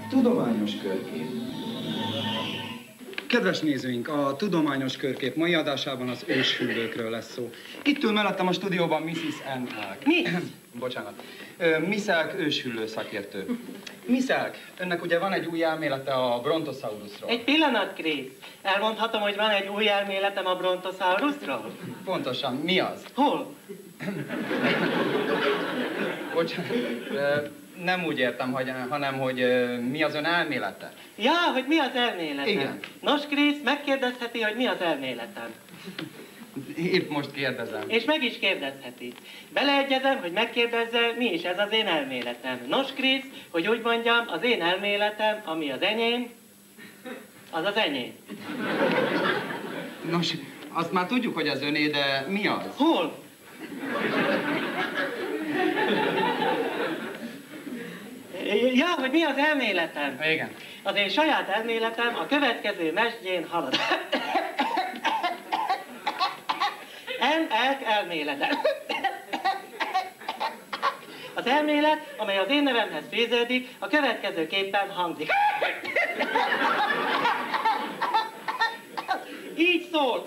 Tudományos körkép. Kedves nézőink, a Tudományos Körkép mai adásában az őshüllőkről lesz szó. Itt ül mellettem a stúdióban Mrs. Ann Elk. Mi? Bocsánat. Miss Elk őshüllő szakértő. Miss Elk, önnek ugye van egy új elmélete a Brontosaurusról. Egy pillanat, Krisz. Elmondhatom, hogy van egy új elméletem a Brontosaurusról? Pontosan, mi az? Hol? Bocsánat, nem úgy értem, hanem hogy mi az ön elmélete. Ja, hogy mi az elméletem? Igen. Nos, Krisz, megkérdezheti, hogy mi az elméletem. Épp most kérdezem. És meg is kérdezheti. Beleegyezem, hogy megkérdezze, mi is ez az én elméletem. Nos, Krisz, hogy úgy mondjam, az én elméletem, ami az enyém, az az enyém. Nos, azt már tudjuk, hogy az öné, de mi az? Hol? Ja, hogy mi az elméletem? Igen. Az én saját elméletem a következő mesdjén halad. Elk elmélete. Az elmélet, amely az én nevemhez fűződik, a következőképpen hangzik. Így szól.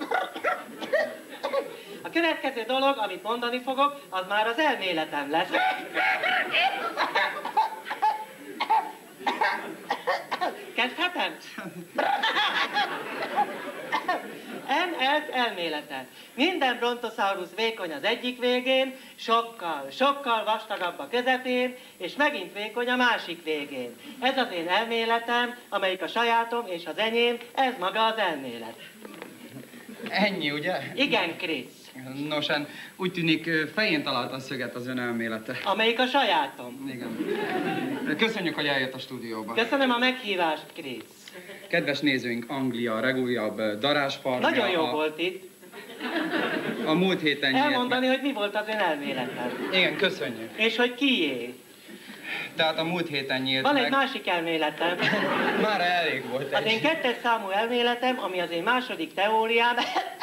A következő dolog, amit mondani fogok, az már az elméletem lesz. Kezdhetem? Elk elmélete. Minden Brontosaurus vékony az egyik végén, sokkal vastagabb a közepén, és megint vékony a másik végén. Ez az én elméletem, amelyik a sajátom és az enyém, ez maga az elmélet. Ennyi, ugye? Igen, Krisz. Nos, úgy tűnik, fején találta a szöget az ön elmélete. Amelyik a sajátom. Igen. Köszönjük, hogy eljött a stúdióba. Köszönöm a meghívást, Krisz. Kedves nézőink, Anglia legújabb darázsfarmja. Nagyon jó volt itt. A múlt héten nyílt. Elmondani, hogy mi volt az ön elméletem. Igen, köszönjük. És hogy kié. Tehát a múlt héten nyílt Van meg. egy másik elméletem. Már elég volt Az én 2. számú elméletem, ami az én második teóriám.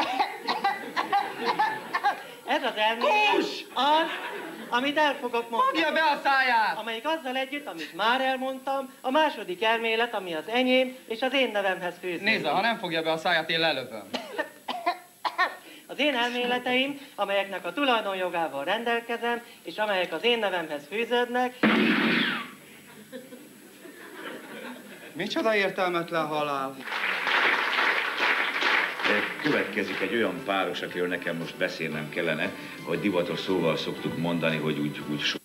Ez az elmélet az, amit el fogok mondani. Fogja be a száját! Amelyik azzal együtt, amit már elmondtam, a második elmélet, ami az enyém, és az én nevemhez fűződik. Nézze, ha nem fogja be a száját, én lelövöm. Az én elméleteim, amelyeknek a tulajdonjogával rendelkezem, és amelyek az én nevemhez fűződnek. Micsoda értelmetlen halál. Következik egy olyan páros, akiről nekem most beszélnem kellene, hogy divatos szóval szoktuk mondani, hogy úgy